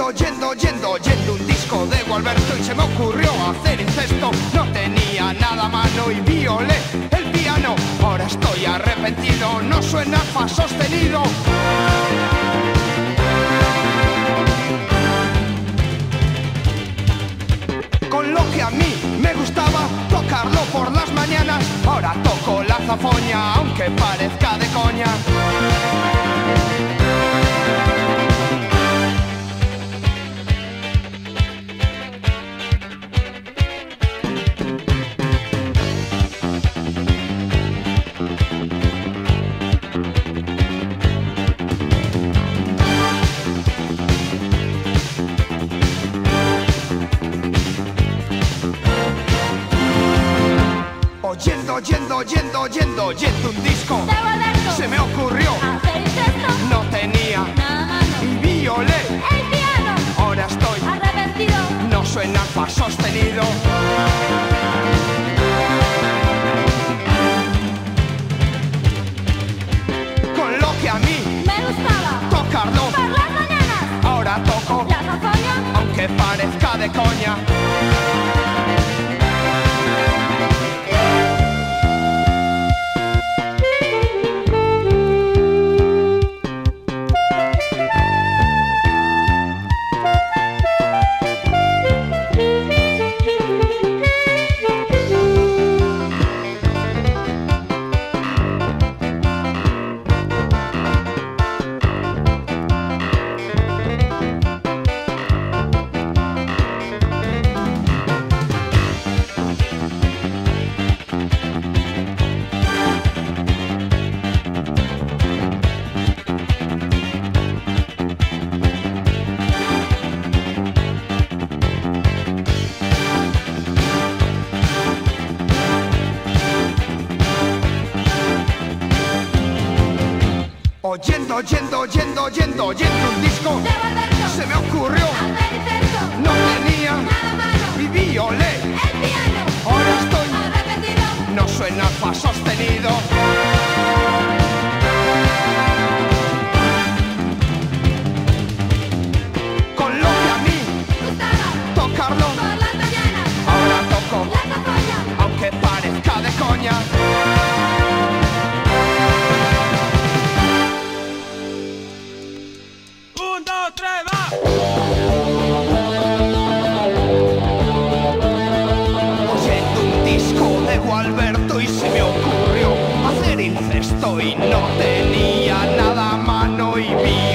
Oyendo un disco de Gualberto y se me ocurrió hacer incesto. No tenía nada a mano y violé el piano. Ahora estoy arrepentido, no suena fa sostenido. Con lo que a mí me gustaba tocarlo por las mañanas, ahora toco la zafoña, aunque parezca de coña. Oyendo un disco de Gualberto, se me ocurrió hacer incesto. No tenía Nada más y violé el piano. Ahora estoy Arrepentido, no suena fa sostenido. Con lo que a mí me gustaba tocarlo por las mañanas, ahora toco la zafoña. aunque parezca de coña. Oyendo un disco De Gualberto, se me ocurrió hacer incesto. no tenía Nada a mano y violé el piano. ahora estoy Arrepentido, no suena fa sostenido. Con lo que a mí gustaba tocarlo por las mañanas, ahora toco la zafoña. aunque parezca de coña. Un, dos, tres, va. Oyendo un disco de Gualberto y se me ocurrió hacer incesto y no tenía nada a mano y vi